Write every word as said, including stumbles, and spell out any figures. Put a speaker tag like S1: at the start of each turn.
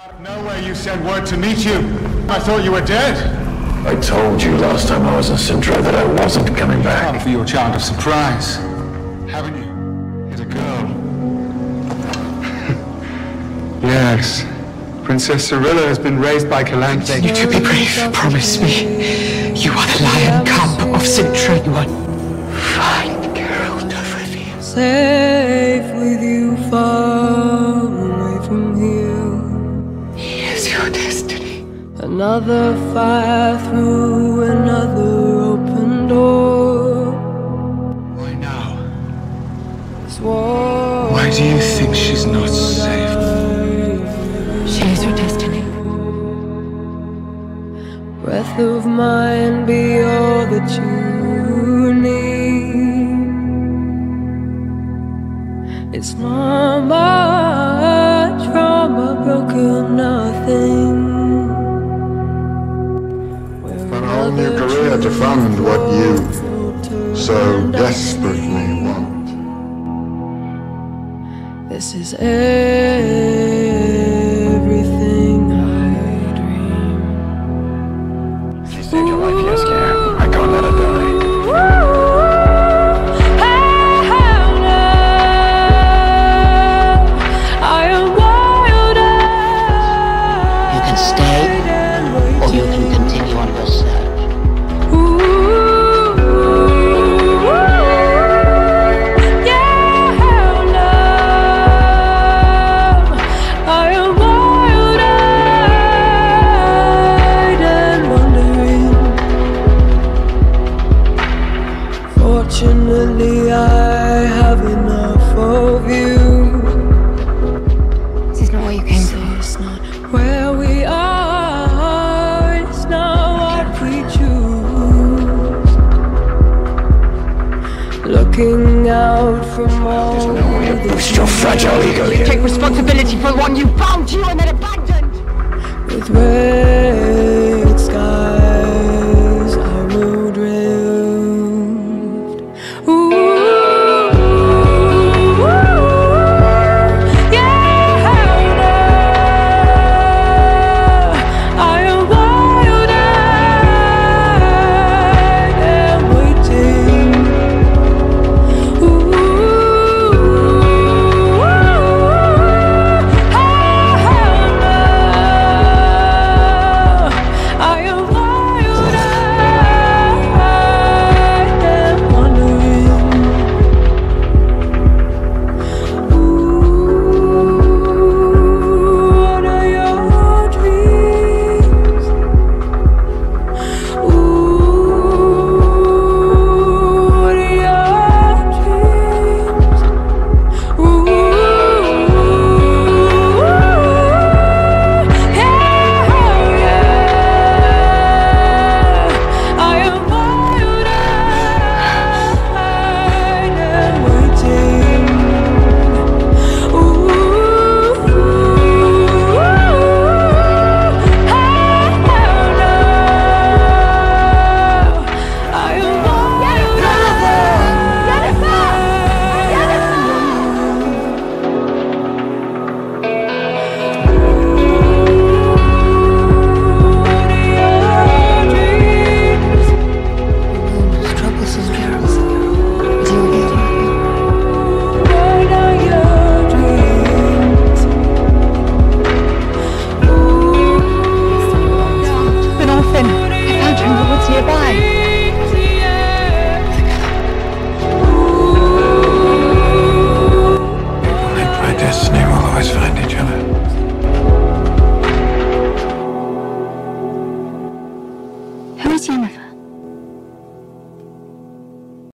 S1: Out of nowhere you sent word to meet you. I thought you were dead.
S2: I told you last time I was in Sintra that I wasn't coming back.
S1: Come for your child of surprise, haven't you? He's a girl. Yes. Princess Cirilla has been raised by Calanthe.
S3: You to be brave, promise me. You are the lion cub of Sintra. You are... Find Geralt of Rivia.
S4: Safe with you, far away from here.
S3: He is your destiny.
S4: Another fire through another open door.
S1: Why now?
S4: This war.
S1: Why do you think she's not safe?
S3: She is your destiny.
S4: Breath of mine be all that you need. It's not much from a broken nothing.
S5: For a whole new career to fund what you so desperately want.
S4: This is everything I dream.
S2: She saved your life, yes, Karen. I can't let her die.
S3: You can stay, or you can continue on your search.
S4: Fortunately, I have enough of you.
S3: This is not what you came for.
S4: It's not where we are, it's not what we choose. Looking out from all
S2: There's no way to boost your fragile ego here.
S3: Take responsibility for the one you bound to and then abandoned.
S4: with red skies, I will drift. Ooh.
S3: Who is Yennefer?